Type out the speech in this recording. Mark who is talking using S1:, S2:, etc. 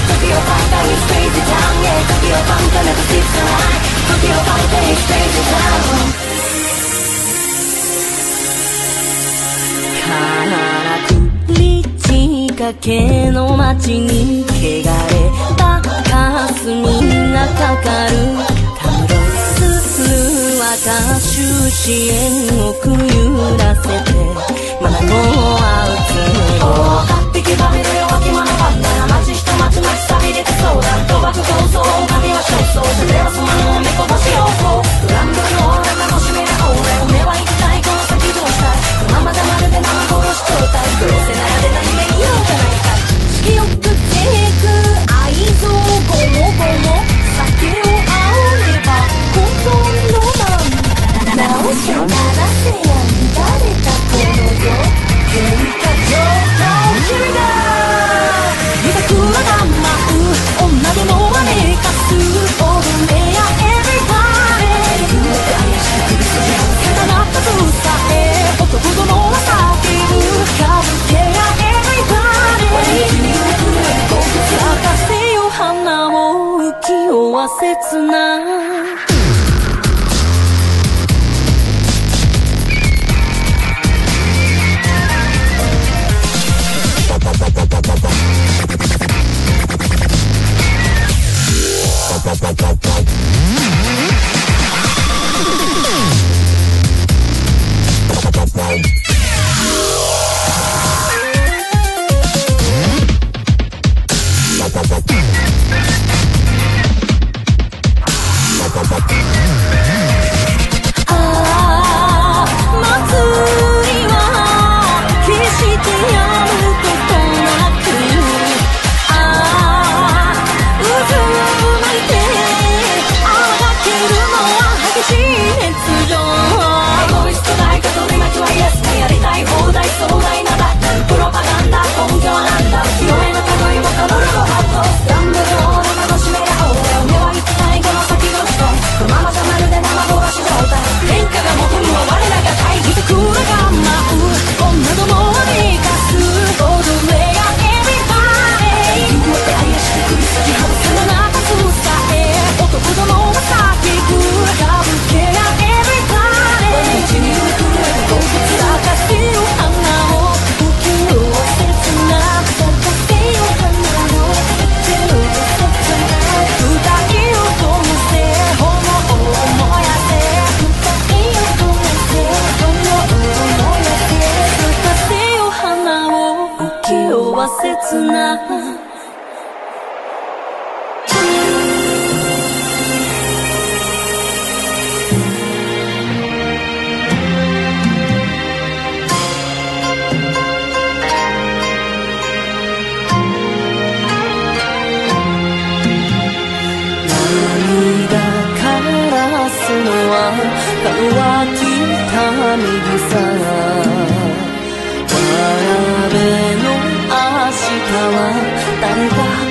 S1: Tokyo Fighter is crazy town, yeah. Tokyo Fighter never sleeps tonight. Tokyo Fighter is crazy town. かけの街に汚れた霞がかかるたむろする私支援をくゆらせてまだ子はうつむり8匹バビル弱き者ばっか街下町町錆びれてそうだ賭博構想神は焦燥それはその目こぼしをこうグランドのオーラ楽しめる俺目は一体この先どうしたいこのままだまるで生殺し状態どうせならで何で言おうじゃないか記憶てく愛憎ごもごも酒をあおればほとんどなん直せ正せや乱れたこの世喧嘩上等君だ見たくらが舞う女どもは寝かす踊れや everybody 怪しく首筋をただったとさえ男どもは叫ぶ歌舞伎や everybody 咲かせよ花を浮世は切ない切な涙からすのは乾きた右さわらべの明日は誰が